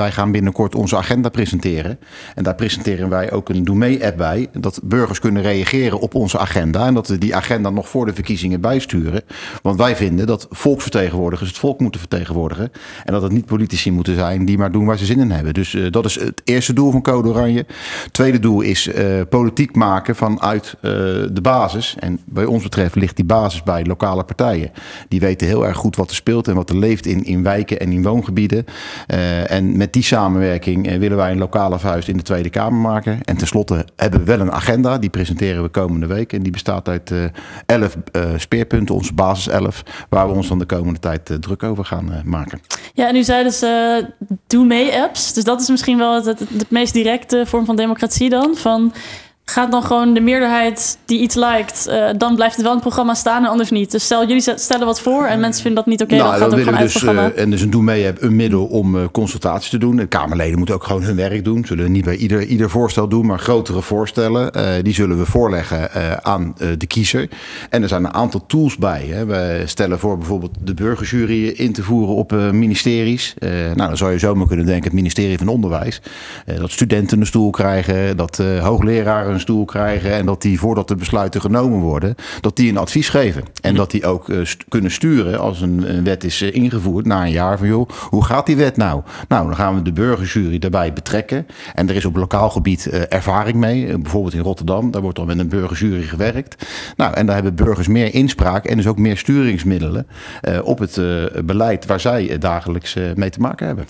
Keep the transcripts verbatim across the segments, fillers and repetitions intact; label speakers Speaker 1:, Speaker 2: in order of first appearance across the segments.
Speaker 1: wij gaan binnenkort onze agenda presenteren. En daar presenteren wij ook een Doe Mee-app bij. Dat burgers kunnen reageren op onze agenda. En dat we die agenda nog voor de verkiezingen bijsturen. Want wij vinden dat volksvertegenwoordigers het volk moeten vertegenwoordigen. En dat het niet politici moeten zijn die maar doen waar ze zin in hebben. Dus uh, dat is het eerste doel van Code Oranje. Het tweede doel is uh, politiek maken vanuit uh, de basis. En bij ons betreft ligt die basis bij lokale partijen. Die weten heel erg goed wat er speelt en wat er leeft in, in wijken en in woongebieden. Uh, en met die samenwerking uh, willen wij een lokale vuist in de Tweede Kamer maken. En tenslotte hebben we wel een agenda. Die presenteren we komende week. En die bestaat uit uh, elf uh, speerpunten, onze basis elf. Waar we ons dan de komende tijd uh, druk over gaan uh, maken.
Speaker 2: Ja, en u zei dus uh, Doe Mee-apps. Dus dat is misschien wel het, het, het meest directe vorm van democratie dan. Van, gaat dan gewoon de meerderheid die iets liked, uh, dan blijft het wel in het programma staan en anders niet. Dus stel, jullie stellen wat voor en mensen vinden dat niet oké, okay,
Speaker 1: nou,
Speaker 2: dan gaat het ook gewoon
Speaker 1: dus,
Speaker 2: uit het programma.
Speaker 1: Uh, en dus een Doe Mee een middel om uh, consultaties te doen. De Kamerleden moeten ook gewoon hun werk doen. Zullen niet bij ieder, ieder voorstel doen, maar grotere voorstellen. Uh, die zullen we voorleggen uh, aan uh, de kiezer. En er zijn een aantal tools bij. Hè. We stellen voor bijvoorbeeld de burgerjury in te voeren op uh, ministeries. Uh, nou, dan zou je zomaar kunnen denken het ministerie van Onderwijs. Uh, dat studenten een stoel krijgen, dat uh, hoogleraren een stoel krijgen en dat die voordat de besluiten genomen worden, dat die een advies geven. En dat die ook uh, st- kunnen sturen als een, een wet is uh, ingevoerd na een jaar van joh, hoe gaat die wet nou? Nou, dan gaan we de burgerjury daarbij betrekken. En er is op lokaal gebied uh, ervaring mee. Uh, bijvoorbeeld in Rotterdam, daar wordt dan met een burgerjury gewerkt. Nou, en daar hebben burgers meer inspraak en dus ook meer sturingsmiddelen uh, op het uh, beleid waar zij uh, dagelijks uh, mee te maken hebben.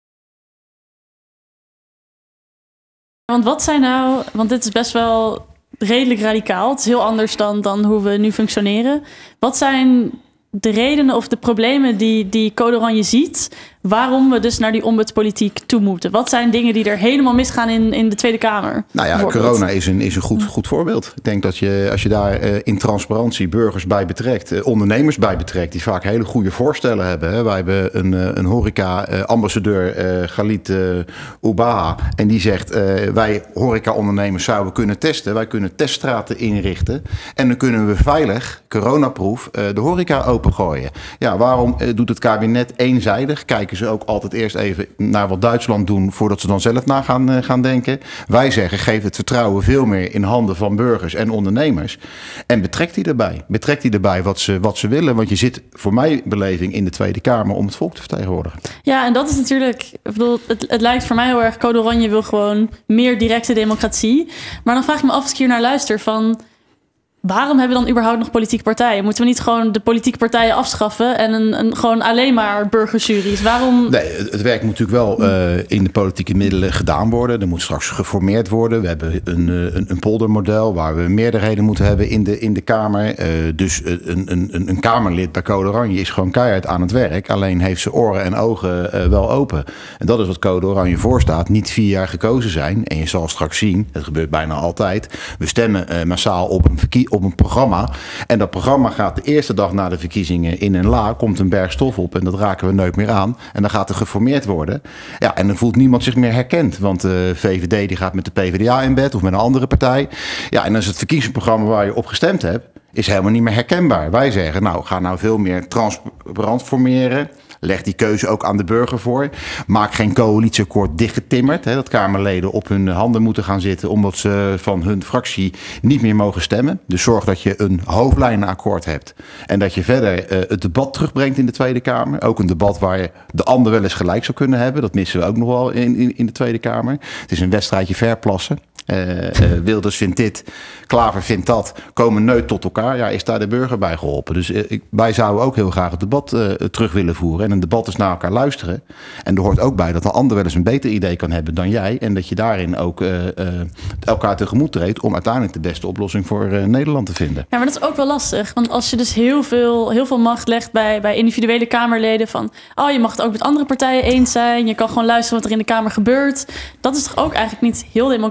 Speaker 2: Want wat zijn nou, want dit is best wel redelijk radicaal. Het is heel anders dan, dan hoe we nu functioneren. Wat zijn de redenen of de problemen die, die Code Oranje ziet, waarom we dus naar die ombudspolitiek toe moeten? Wat zijn dingen die er helemaal misgaan in, in de Tweede Kamer?
Speaker 1: Nou ja, corona is een, is een goed, goed voorbeeld. Ik denk dat je, als je daar uh, in transparantie burgers bij betrekt, uh, ondernemers bij betrekt, die vaak hele goede voorstellen hebben. Hè. Wij hebben een, uh, een horeca-ambassadeur, uh, uh, Galit uh, Oubaha, en die zegt, uh, wij horeca-ondernemers zouden kunnen testen. Wij kunnen teststraten inrichten. En dan kunnen we veilig, coronaproof, uh, de horeca opengooien. Ja, waarom uh, doet het kabinet eenzijdig? Kijken ze ook altijd eerst even naar wat Duitsland doen voordat ze dan zelf na gaan, uh, gaan denken. Wij zeggen, geef het vertrouwen veel meer in handen van burgers en ondernemers. En betrekt die erbij. Betrekt die erbij wat ze, wat ze willen. Want je zit voor mijn beleving in de Tweede Kamer om het volk te vertegenwoordigen.
Speaker 2: Ja, en dat is natuurlijk, ik bedoel, het, het lijkt voor mij heel erg, Code Oranje wil gewoon meer directe democratie. Maar dan vraag ik me af als ik hier naar luister van, waarom hebben we dan überhaupt nog politieke partijen? Moeten we niet gewoon de politieke partijen afschaffen en een, een, gewoon alleen maar burgerjuries? Waarom?
Speaker 1: Nee, het werk moet natuurlijk wel uh, in de politieke middelen gedaan worden. Er moet straks geformeerd worden. We hebben een, een, een poldermodel waar we meerderheden moeten hebben in de, in de Kamer. Uh, dus een, een, een Kamerlid bij Code Oranje is gewoon keihard aan het werk. Alleen heeft ze oren en ogen uh, wel open. En dat is wat Code Oranje voorstaat. Niet vier jaar gekozen zijn. En je zal straks zien, dat gebeurt bijna altijd. We stemmen uh, massaal op een verkiezing. op een programma. En dat programma gaat de eerste dag na de verkiezingen in een la, komt een berg stof op en dat raken we nooit meer aan. En dan gaat er geformeerd worden. Ja, en dan voelt niemand zich meer herkend. Want de V V D die gaat met de P v d A in bed of met een andere partij. Ja, en dan is het verkiezingsprogramma waar je op gestemd hebt, is helemaal niet meer herkenbaar. Wij zeggen, nou, ga nou veel meer transparant formeren. Leg die keuze ook aan de burger voor. Maak geen coalitieakkoord dichtgetimmerd. Hè, dat Kamerleden op hun handen moeten gaan zitten omdat ze van hun fractie niet meer mogen stemmen. Dus zorg dat je een hoofdlijnenakkoord hebt. En dat je verder uh, het debat terugbrengt in de Tweede Kamer. Ook een debat waar je de ander wel eens gelijk zou kunnen hebben. Dat missen we ook nog wel in, in, in de Tweede Kamer. Het is een wedstrijdje verplassen. Uh, uh, Wilders vindt dit, Klaver vindt dat, komen nooit tot elkaar. Ja, is daar de burger bij geholpen? Dus uh, ik, wij zouden ook heel graag het debat uh, terug willen voeren. En een debat is naar elkaar luisteren. En er hoort ook bij dat een ander wel eens een beter idee kan hebben dan jij. En dat je daarin ook uh, uh, elkaar tegemoet treedt om uiteindelijk de beste oplossing voor uh, Nederland te vinden.
Speaker 2: Ja, maar dat is ook wel lastig. Want als je dus heel veel, heel veel macht legt bij, bij individuele Kamerleden van, oh, je mag het ook met andere partijen eens zijn. Je kan gewoon luisteren wat er in de Kamer gebeurt. Dat is toch ook eigenlijk niet heel democratisch. Want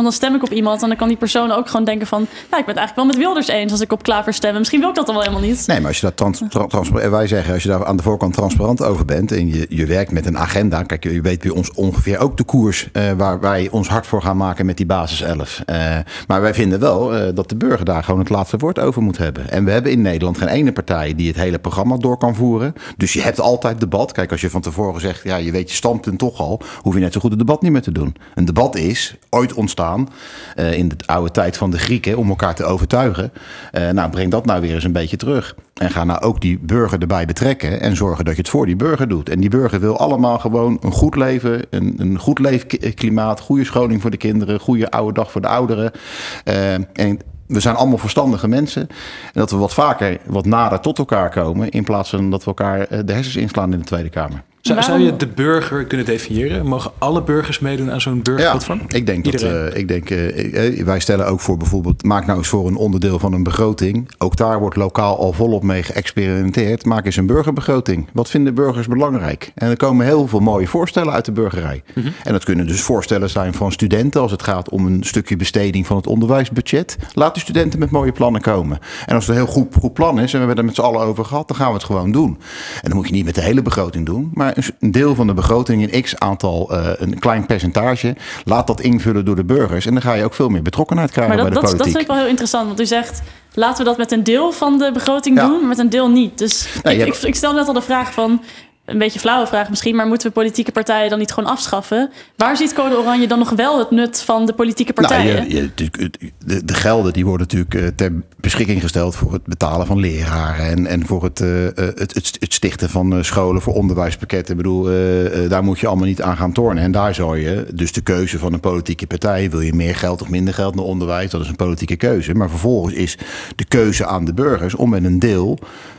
Speaker 2: Want dan stem ik op iemand en dan kan die persoon ook gewoon denken van... nou, ik ben het eigenlijk wel met Wilders eens als ik op Klaver stem. Misschien wil ik dat dan wel helemaal niet.
Speaker 1: Nee, maar als je dat trans, tra, transparant... Wij zeggen, als je daar aan de voorkant transparant over bent... en je, je werkt met een agenda... Kijk, je weet bij ons ongeveer ook de koers... Uh, waar wij ons hard voor gaan maken met die basis elf. Uh, maar wij vinden wel uh, dat de burger daar gewoon het laatste woord over moet hebben. En we hebben in Nederland geen ene partij... die het hele programma door kan voeren. Dus je hebt altijd debat. Kijk, als je van tevoren zegt... ja, je weet je standpunt toch al... hoef je net zo goed het debat niet meer te doen. Een debat is ooit ontstaan... Uh, in de oude tijd van de Grieken... om elkaar te overtuigen. Uh, nou, breng dat nou weer eens een beetje terug. En ga nou ook die burger erbij betrekken... en zorgen dat je het voor die burger doet. En die burger wil allemaal gewoon een goed leven... een, een goed leefklimaat... goede scholing voor de kinderen... goede oude dag voor de ouderen. Uh, en we zijn allemaal verstandige mensen. En dat we wat vaker, wat nader tot elkaar komen... in plaats van dat we elkaar de hersens inslaan in de Tweede Kamer.
Speaker 3: Zou, zou je de burger kunnen definiëren? Mogen alle burgers meedoen aan zo'n burgerplatform?
Speaker 1: Ja, ik denk Iedereen? dat. Uh, ik denk, uh, wij stellen ook voor bijvoorbeeld... maak nou eens voor een onderdeel van een begroting. Ook daar wordt lokaal al volop mee geëxperimenteerd. Maak eens een burgerbegroting. Wat vinden burgers belangrijk? En er komen heel veel mooie voorstellen uit de burgerij. Mm-hmm. En dat kunnen dus voorstellen zijn van studenten... als het gaat om een stukje besteding van het onderwijsbudget. Laat de studenten met mooie plannen komen. En als het een heel goed, goed plan is... en we hebben het er met z'n allen over gehad... dan gaan we het gewoon doen. En dan moet je niet met de hele begroting doen... maar een deel van de begroting, een x aantal, uh, een klein percentage, laat dat invullen door de burgers. En dan ga je ook veel meer betrokkenheid krijgen
Speaker 2: maar dat,
Speaker 1: bij de
Speaker 2: dat,
Speaker 1: politiek.
Speaker 2: Dat vind ik wel heel interessant, want u zegt, laten we dat met een deel van de begroting ja. doen, maar met een deel niet. Dus nee, ik, hebt... ik, ik stel net al de vraag van, een beetje flauwe vraag misschien, maar moeten we politieke partijen dan niet gewoon afschaffen? Waar ziet Code Oranje dan nog wel het nut van de politieke partijen?
Speaker 1: Nou, je, je, de, de gelden die worden natuurlijk ter beschikking gesteld voor het betalen van leraren en, en voor het, uh, het, het, het stichten van scholen voor onderwijspakketten. Ik bedoel, uh, daar moet je allemaal niet aan gaan tornen. En daar zou je, dus de keuze van een politieke partij, wil je meer geld of minder geld naar onderwijs, dat is een politieke keuze. Maar vervolgens is de keuze aan de burgers om met een deel,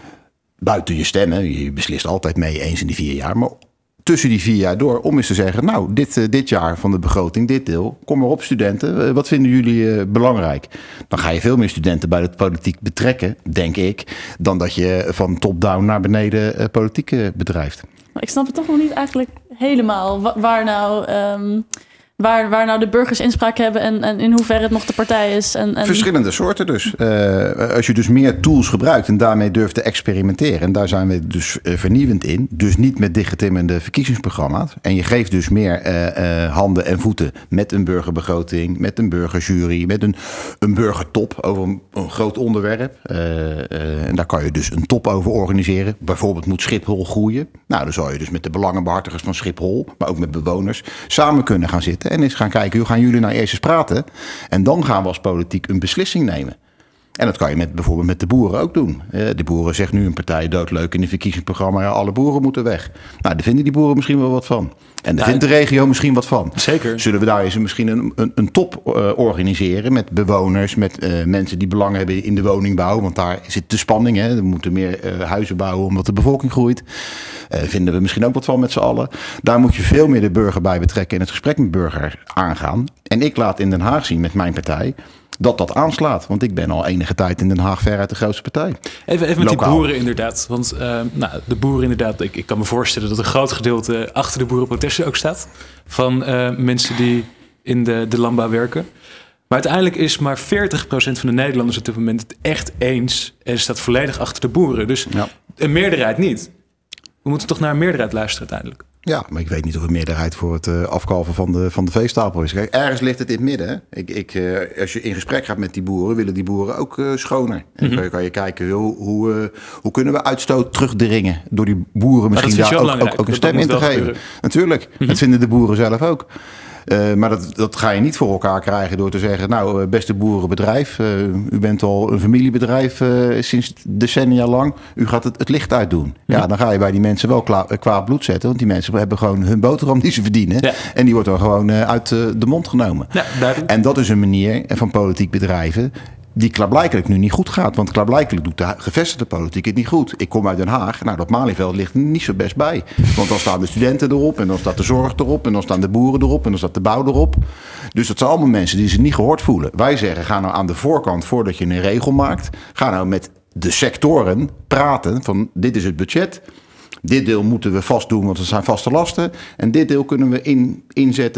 Speaker 1: buiten je stemmen, je beslist altijd mee eens in die vier jaar, maar tussen die vier jaar door, om eens te zeggen, nou, dit, dit jaar van de begroting, dit deel, kom maar op studenten, wat vinden jullie uh, belangrijk? Dan ga je veel meer studenten bij de politiek betrekken, denk ik, dan dat je van top-down naar beneden uh, politiek uh, bedrijft.
Speaker 2: Maar ik snap het toch nog niet eigenlijk helemaal, waar, waar nou... Um... Waar, waar nou de burgers inspraak hebben en, en in hoeverre het nog de partij is. En, en...
Speaker 1: Verschillende soorten dus. Uh, als je dus meer tools gebruikt en daarmee durft te experimenteren. En daar zijn we dus uh, vernieuwend in. Dus niet met dichtgetimmerde verkiezingsprogramma's. En je geeft dus meer uh, uh, handen en voeten met een burgerbegroting, met een burgerjury, met een, een burgertop over een, een groot onderwerp. Uh, uh, en daar kan je dus een top over organiseren. Bijvoorbeeld moet Schiphol groeien. Nou, dan zou je dus met de belangenbehartigers van Schiphol, maar ook met bewoners, samen kunnen gaan zitten. En eens gaan kijken, hoe gaan jullie nou eerst eens praten? En dan gaan we als politiek een beslissing nemen. En dat kan je met, bijvoorbeeld met de boeren ook doen. De boeren zegt nu een partij doodleuk in een verkiezingsprogramma. Ja, alle boeren moeten weg. Nou, daar vinden die boeren misschien wel wat van. En daar ja, vindt de regio misschien wat van.
Speaker 3: Zeker.
Speaker 1: Zullen we daar eens misschien een, een, een top uh, organiseren met bewoners, met uh, mensen die belang hebben in de woningbouw. Want daar zit de spanning. Hè. We moeten meer uh, huizen bouwen omdat de bevolking groeit. Uh, vinden we misschien ook wat van met z'n allen. Daar moet je veel meer de burger bij betrekken en het gesprek met de burger aangaan. En ik laat in Den Haag zien met mijn partij dat dat aanslaat. Want ik ben al enige tijd in Den Haag veruit de grootste partij.
Speaker 3: Even, even met Lokaal. die boeren inderdaad. Want uh, nou, de boeren inderdaad, ik, ik kan me voorstellen dat een groot gedeelte achter de boerenprotesten ook staat. Van uh, mensen die in de, de landbouw werken. Maar uiteindelijk is maar veertig procent van de Nederlanders op dit moment het echt eens. En staat volledig achter de boeren. Dus ja. een meerderheid niet. We moeten toch naar een meerderheid luisteren uiteindelijk.
Speaker 1: Ja, maar ik weet niet of een meerderheid voor het uh, afkalven van de, van de veestapel is. Kijk, ergens ligt het in het midden. Hè? Ik, ik, uh, als je in gesprek gaat met die boeren, willen die boeren ook uh, schoner. En mm-hmm. dan kan je kijken, hoe, hoe, uh, hoe kunnen we uitstoot terugdringen door die boeren misschien daar ook, ook, ook een stem in te geven. Gebeuren. Natuurlijk, mm-hmm. dat vinden de boeren zelf ook. Uh, maar dat, dat ga je niet voor elkaar krijgen door te zeggen, nou, beste boerenbedrijf, uh, u bent al een familiebedrijf uh, sinds decennia lang, u gaat het, het licht uitdoen. Ja. ja, dan ga je bij die mensen wel kwaad kwa bloed zetten, want die mensen hebben gewoon hun boterham die ze verdienen. Ja. En die wordt dan gewoon uh, uit uh, de mond genomen. Ja, en dat is een manier van politiek bedrijven die klaarblijkelijk nu niet goed gaat. Want klaarblijkelijk doet de gevestigde politiek het niet goed. Ik kom uit Den Haag. Nou, dat Malieveld ligt er niet zo best bij. Want dan staan de studenten erop. En dan staat de zorg erop. En dan staan de boeren erop. En dan staat de bouw erop. Dus dat zijn allemaal mensen die zich niet gehoord voelen. Wij zeggen, ga nou aan de voorkant, voordat je een regel maakt, ga nou met de sectoren praten van dit is het budget. Dit deel moeten we vast doen, want het zijn vaste lasten. En dit deel kunnen we in, inzetten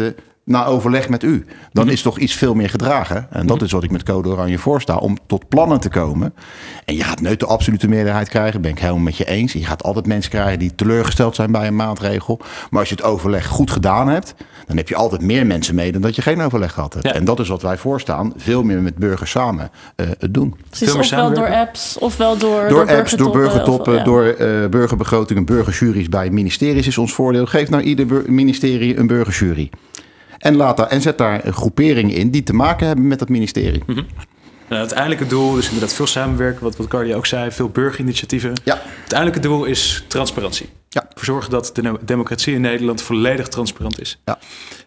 Speaker 1: na overleg met u. Dan mm-hmm. is toch iets veel meer gedragen. En dat mm-hmm. is wat ik met Code Oranje voorsta. Om tot plannen te komen. En je gaat nooit de absolute meerderheid krijgen. Ben ik helemaal met je eens. Je gaat altijd mensen krijgen die teleurgesteld zijn bij een maatregel. Maar als je het overleg goed gedaan hebt. Dan heb je altijd meer mensen mee dan dat je geen overleg gehad hebt. Ja. En dat is wat wij voorstaan. Veel meer met burgers samen uh, het doen.
Speaker 2: Precies, ofwel door apps, ofwel door,
Speaker 1: door,
Speaker 2: door
Speaker 1: apps, door burgertoppen,
Speaker 2: of, ja.
Speaker 1: door uh, burgerbegrotingen, burgerjuries bij ministeries is ons voordeel. Geef nou ieder bur- ministerie een burgerjury. En, laat daar, en zet daar groeperingen in die te maken hebben met dat ministerie.
Speaker 3: Mm-hmm. Nou, het uiteindelijke doel is inderdaad veel samenwerken, wat, wat Cardi ook zei, veel burgerinitiatieven. Ja. Het uiteindelijke doel is transparantie. Ja. Voor zorgen dat de democratie in Nederland volledig transparant is. Ja.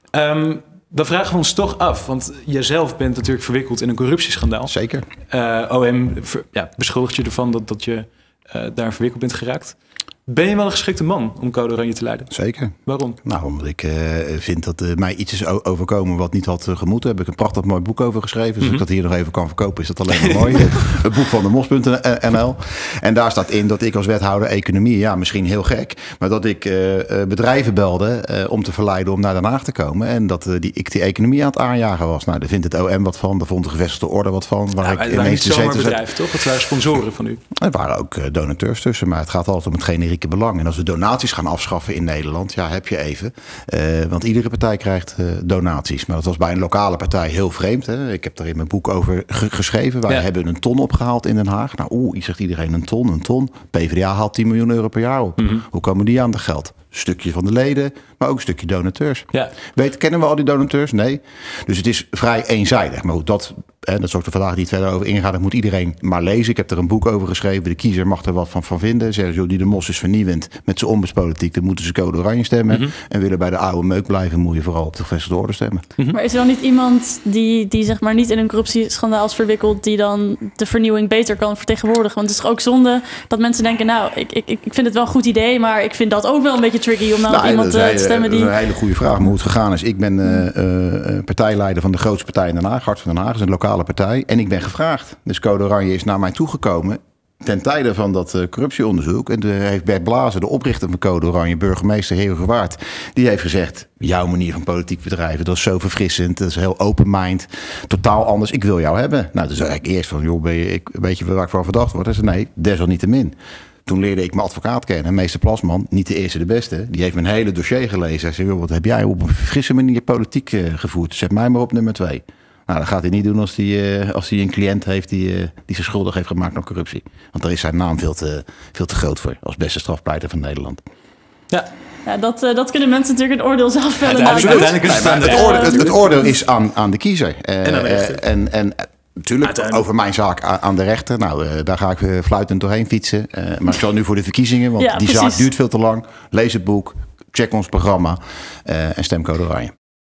Speaker 3: Um, dan vragen we ons toch af, want jijzelf bent natuurlijk verwikkeld in een corruptieschandaal.
Speaker 1: Zeker.
Speaker 3: Uh, O M ja, beschuldigt je ervan dat, dat je uh, daar verwikkeld bent geraakt. Ben je wel een geschikte man om Code Oranje te leiden?
Speaker 1: Zeker.
Speaker 3: Waarom?
Speaker 1: Nou, omdat ik uh, vind dat uh, mij iets is overkomen wat niet had uh, gemoeten. Daar heb ik een prachtig mooi boek over geschreven. Dus mm-hmm. als ik dat hier nog even kan verkopen, is dat alleen maar mooi. Het boek van de mos punt n l. En daar staat in dat ik als wethouder economie, ja, misschien heel gek, maar dat ik uh, bedrijven belde uh, om te verleiden om naar Den Haag te komen. En dat uh, die, ik die economie aan het aanjagen was. Nou, daar vindt het O M wat van. Daar vond de gevestigde orde wat van. Waar
Speaker 3: ja,
Speaker 1: ik
Speaker 3: het waren niet zomaar bedrijven, toch? Het waren sponsoren van u.
Speaker 1: Er waren ook uh, donateurs tussen, maar het gaat altijd om het generieke belang. En als we donaties gaan afschaffen in Nederland, ja, heb je even. Uh, want iedere partij krijgt uh, donaties. Maar dat was bij een lokale partij heel vreemd. Hè? Ik heb daar in mijn boek over ge- geschreven. Wij ja. hebben een ton opgehaald in Den Haag. Nou, oeh, zegt iedereen een ton, een ton. P v d A haalt tien miljoen euro per jaar op. Mm-hmm. Hoe komen die aan de geld? Een stukje van de leden, maar ook een stukje donateurs. Ja. Weet, kennen we al die donateurs? Nee. Dus het is vrij eenzijdig. Maar goed, dat, hè, dat is ook de vandaag niet verder over ingaan. Dat moet iedereen maar lezen. Ik heb er een boek over geschreven. De kiezer mag er wat van, van vinden. Zeggen ze, die de mos is vernieuwend met zijn onbespolitiek. Dan moeten ze Code Oranje stemmen. Mm-hmm. En willen bij de oude meuk blijven, moet je vooral op de gevestigde orde stemmen.
Speaker 2: Mm-hmm. Maar is er dan niet iemand die, die zeg maar niet in een corruptieschandaal is verwikkeld, die dan de vernieuwing beter kan vertegenwoordigen? Want het is ook zonde dat mensen denken, nou, ik, ik, ik vind het wel een goed idee, maar ik vind dat ook wel een beetje tricky om dan nou, op iemand te stemmen die...
Speaker 1: Dat is een hele goede vraag, maar hoe het gegaan is. Ik ben uh, uh, partijleider van de grootste partij in Den Haag, Hart van Den Haag, is een lokale partij. En ik ben gevraagd. Dus Code Oranje is naar mij toegekomen ten tijde van dat uh, corruptieonderzoek. En toen heeft Bert Blazer, de oprichter van Code Oranje, burgemeester Heerhugowaard, die heeft gezegd, jouw manier van politiek bedrijven, dat is zo verfrissend, dat is heel open mind, totaal anders, ik wil jou hebben. Nou, toen zei ik eerst van, joh, ben je, ik, weet je waar ik van verdacht word? Hij zei, nee, desalniettemin. Toen leerde ik mijn advocaat kennen, meester Plasman, niet de eerste de beste. Die heeft mijn hele dossier gelezen. Hij zei, joh, wat heb jij op een frisse manier politiek uh, gevoerd? Zet mij maar op nummer twee. Nou, dat gaat hij niet doen als hij uh, als hij een cliënt heeft die, uh, die zich schuldig heeft gemaakt aan corruptie. Want daar is zijn naam veel te, veel te groot voor, als beste strafpleiter van Nederland.
Speaker 2: Ja. Ja, dat, uh, dat kunnen mensen natuurlijk een oordeel zelf vellen.
Speaker 3: Ja, uiteindelijk is het,
Speaker 1: nee, het, oordeel, het, het oordeel is aan, aan de kiezer. Uh, en aan de rechter. Uh, en, en, Natuurlijk, over mijn zaak aan de rechter. Nou, uh, daar ga ik uh, fluitend doorheen fietsen. Uh, maar ik zal nu voor de verkiezingen, want ja, die precies. zaak duurt veel te lang. Lees het boek, check ons programma uh, en stem Code Oranje.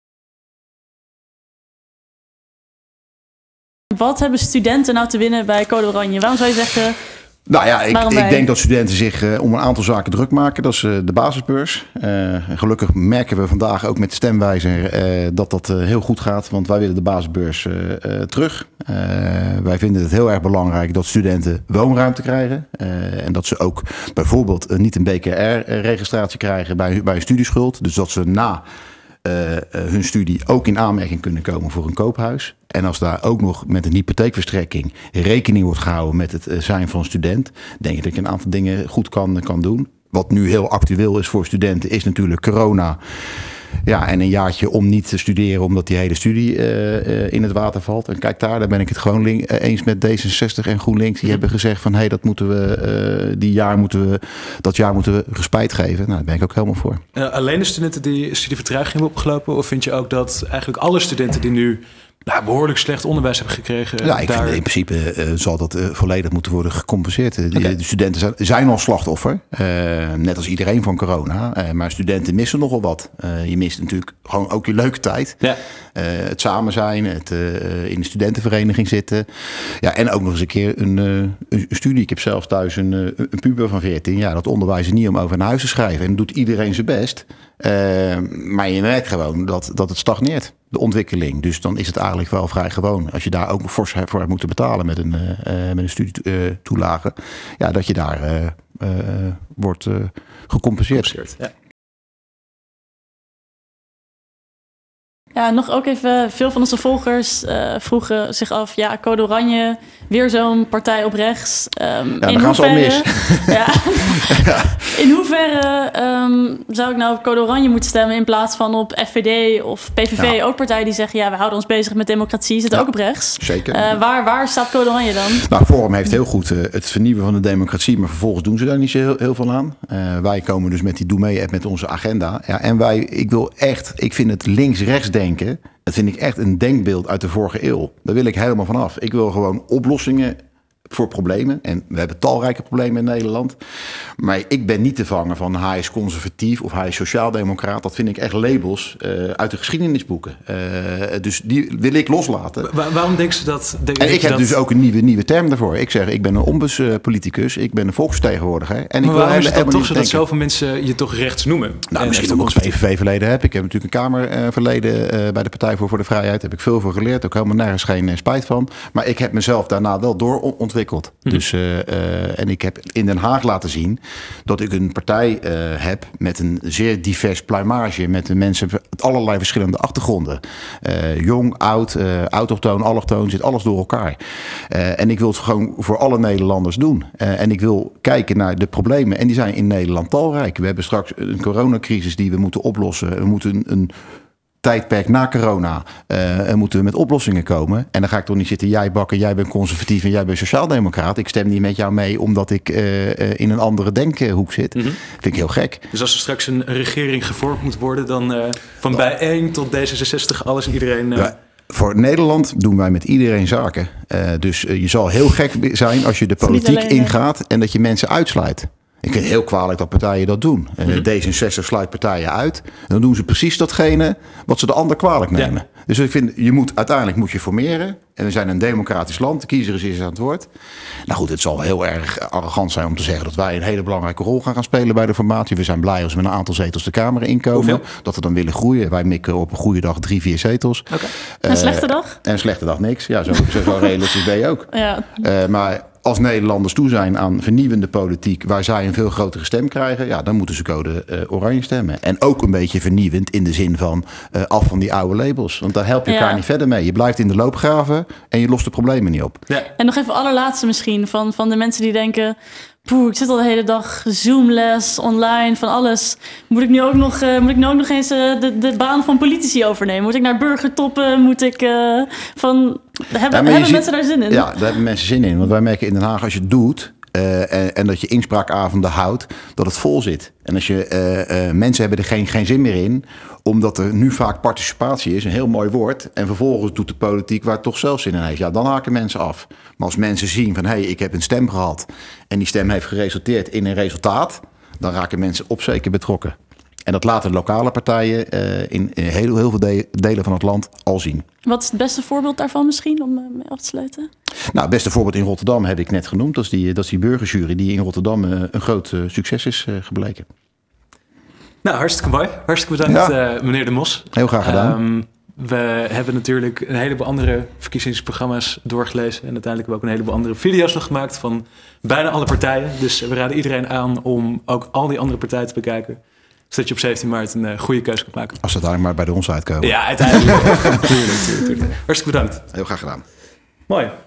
Speaker 2: Wat hebben studenten nou te winnen bij Code Oranje? Waarom zou je zeggen...
Speaker 1: Nou ja, ik, ik denk dat studenten zich uh, om een aantal zaken druk maken. Dat is uh, de basisbeurs. Uh, gelukkig merken we vandaag ook met de stemwijzer uh, dat dat uh, heel goed gaat. Want wij willen de basisbeurs uh, uh, terug. Uh, wij vinden het heel erg belangrijk dat studenten woonruimte krijgen. Uh, en dat ze ook bijvoorbeeld uh, niet een B K R-registratie krijgen bij, bij hun studieschuld. Dus dat ze na uh, uh, hun studie ook in aanmerking kunnen komen voor een koophuis. En als daar ook nog met een hypotheekverstrekking rekening wordt gehouden met het zijn van student, denk ik dat je een aantal dingen goed kan, kan doen. Wat nu heel actueel is voor studenten is natuurlijk corona. Ja, en een jaartje om niet te studeren omdat die hele studie uh, uh, in het water valt. En kijk daar, daar ben ik het gewoon link, uh, eens met D zesenzestig en GroenLinks. Die hebben gezegd van, hé, hey, dat moeten we, uh, die jaar moeten we, dat jaar moeten we respijt geven. Nou, daar ben ik ook helemaal voor.
Speaker 3: Uh, alleen de studenten die studievertraging hebben opgelopen? Of vind je ook dat eigenlijk alle studenten die nu nou, behoorlijk slecht onderwijs hebben gekregen?
Speaker 1: Ja, ik
Speaker 3: daar...
Speaker 1: vind in principe uh, zal dat uh, volledig moeten worden gecompenseerd. Okay. De, de studenten zijn, zijn al slachtoffer, uh, net als iedereen van corona. Uh, maar studenten missen nogal wat. Uh, je mist natuurlijk gewoon ook je leuke tijd. Ja. Uh, het samen zijn, het uh, in de studentenvereniging zitten. Ja, en ook nog eens een keer een, uh, een studie. Ik heb zelf thuis een, uh, een puber van veertien. Ja, dat onderwijs is niet om over naar huis te schrijven. En dan doet iedereen zijn best. Uh, maar je merkt gewoon dat, dat het stagneert, de ontwikkeling. Dus dan is het eigenlijk wel vrij gewoon. Als je daar ook fors voor hebt moeten betalen met een, uh, met een studietoelage. Uh, ja, dat je daar uh, uh, wordt uh, gecompenseerd.
Speaker 3: Ja.
Speaker 2: Ja, nog ook even, veel van onze volgers uh, vroegen zich af... ja, Code Oranje, weer zo'n partij op rechts. Um,
Speaker 1: ja,
Speaker 2: in
Speaker 1: dan gaan ze al mis.
Speaker 2: Ja, ja. In hoeverre um, zou ik nou op Code Oranje moeten stemmen... in plaats van op F V D of P V V? Ja. Ook partijen die zeggen, ja, we houden ons bezig met democratie. Zitten ja, ook op rechts.
Speaker 1: Zeker.
Speaker 2: Uh, waar, waar staat Code Oranje dan?
Speaker 1: Nou, Forum heeft heel goed uh, het vernieuwen van de democratie... maar vervolgens doen ze daar niet zo heel, heel veel aan. Uh, wij komen dus met die Doe Mee-app met onze agenda. Ja, en wij, ik wil echt, ik vind het links-rechts denken... dat vind ik echt een denkbeeld uit de vorige eeuw. Daar wil ik helemaal vanaf. Ik wil gewoon oplossingen voor problemen. En we hebben talrijke problemen in Nederland. Maar ik ben niet te vangen van hij is conservatief of hij is sociaaldemocraat. Dat vind ik echt labels uh, uit de geschiedenisboeken. Uh, dus die wil ik loslaten.
Speaker 3: Waar, waarom denk je dat? Denk
Speaker 1: en ik heb
Speaker 3: dat...
Speaker 1: dus ook een nieuwe, nieuwe term daarvoor. Ik zeg, ik ben een ombudspoliticus. Ik ben een volksvertegenwoordiger. En ik
Speaker 3: maar waarom
Speaker 1: wil
Speaker 3: is het dan toch zo dat
Speaker 1: denken.
Speaker 3: zoveel mensen je toch rechts noemen?
Speaker 1: Nou, misschien omdat ik een P V V-verleden heb. Ik heb natuurlijk een Kamerverleden uh, bij de Partij voor, voor de Vrijheid. Daar heb ik veel voor geleerd. Ook helemaal nergens geen uh, spijt van. Maar ik heb mezelf daarna wel doorontwikkeld. Mm-hmm. Dus, uh, uh, en ik heb in Den Haag laten zien dat ik een partij uh, heb met een zeer divers pluimage. Met de mensen met allerlei verschillende achtergronden. Uh, jong, oud, uh, autochtoon, allochtoon, zit alles door elkaar. Uh, en ik wil het gewoon voor alle Nederlanders doen. Uh, en ik wil kijken naar de problemen. En die zijn in Nederland talrijk. We hebben straks een coronacrisis die we moeten oplossen. We moeten een... een tijdperk na corona uh, moeten we met oplossingen komen. En dan ga ik toch niet zitten, jij bakken, jij bent conservatief en jij bent sociaaldemocraat. Ik stem niet met jou mee omdat ik uh, uh, in een andere denkhoek zit. Mm-hmm. Vind ik heel gek.
Speaker 3: Dus als er straks een regering gevormd moet worden, dan uh, van oh. bij één tot D zesenzestig, alles en iedereen... Uh...
Speaker 1: Ja. Voor Nederland doen wij met iedereen zaken. Uh, dus uh, je zal heel gek zijn als je de politiek alleen, ingaat en dat je mensen uitsluit. Ik vind het heel kwalijk dat partijen dat doen. Mm-hmm. D zesenzestig sluit partijen uit. En dan doen ze precies datgene wat ze de ander kwalijk nemen. Ja. Dus ik vind, je moet, uiteindelijk moet je formeren. En we zijn een democratisch land. De kiezer is eerst aan het woord. Nou goed, het zal heel erg arrogant zijn om te zeggen dat wij een hele belangrijke rol gaan, gaan spelen bij de formatie. We zijn blij als we met een aantal zetels de Kamer inkomen. Hoeveel? Dat we dan willen groeien. Wij mikken op een goede dag drie, vier zetels.
Speaker 2: Okay. Uh, en een slechte dag?
Speaker 1: En een slechte dag niks. Ja, zo, zo, zo realistisch ben je ook. Ja. Uh, maar... Als Nederlanders toe zijn aan vernieuwende politiek, waar zij een veel grotere stem krijgen, ja, dan moeten ze Code uh, Oranje stemmen. En ook een beetje vernieuwend in de zin van uh, af van die oude labels. Want daar help je ja. elkaar niet verder mee. Je blijft in de loopgraven en je lost de problemen niet op.
Speaker 2: Ja. En nog even allerlaatste misschien van, van de mensen die denken... Poeh, ik zit al de hele dag Zoomles, online, van alles. Moet ik nu ook nog, uh, moet ik nu ook nog eens uh, de, de baan van politici overnemen? Moet ik naar burgertoppen? Moet ik uh, van... Hebben, ja, hebben
Speaker 1: ziet,
Speaker 2: mensen daar zin in?
Speaker 1: Ja, daar hebben mensen zin in. Want wij merken in Den Haag, als je het doet... Uh, en, en dat je inspraakavonden houdt, dat het vol zit. En als je uh, uh, mensen hebben er geen, geen zin meer in, omdat er nu vaak participatie is, een heel mooi woord. En vervolgens doet de politiek waar het toch zelf zin in heeft. Ja, dan haken mensen af. Maar als mensen zien van, hé, hey, ik heb een stem gehad en die stem heeft geresulteerd in een resultaat, dan raken mensen op zeker betrokken. En dat laten lokale partijen uh, in heel, heel veel de- delen van het land al zien.
Speaker 2: Wat is het beste voorbeeld daarvan misschien, om uh, mee af te sluiten?
Speaker 1: Nou, het beste voorbeeld in Rotterdam heb ik net genoemd. Dat is die, dat is die burgerjury die in Rotterdam uh, een groot uh, succes is uh, gebleken.
Speaker 3: Nou, hartstikke mooi. Hartstikke bedankt, ja. uh, meneer De Mos.
Speaker 1: Heel graag gedaan. Um,
Speaker 3: we hebben natuurlijk een heleboel andere verkiezingsprogramma's doorgelezen. En uiteindelijk hebben we ook een heleboel andere video's nog gemaakt van bijna alle partijen. Dus we raden iedereen aan om ook al die andere partijen te bekijken. Zodat je op zeventien maart een uh, goede keuze kunt maken.
Speaker 1: Als ze uiteindelijk maar bij de ons uitkomen.
Speaker 3: Ja, uiteindelijk. tuurlijk, tuurlijk, tuurlijk. Hartstikke bedankt.
Speaker 1: Heel graag gedaan.
Speaker 3: Mooi.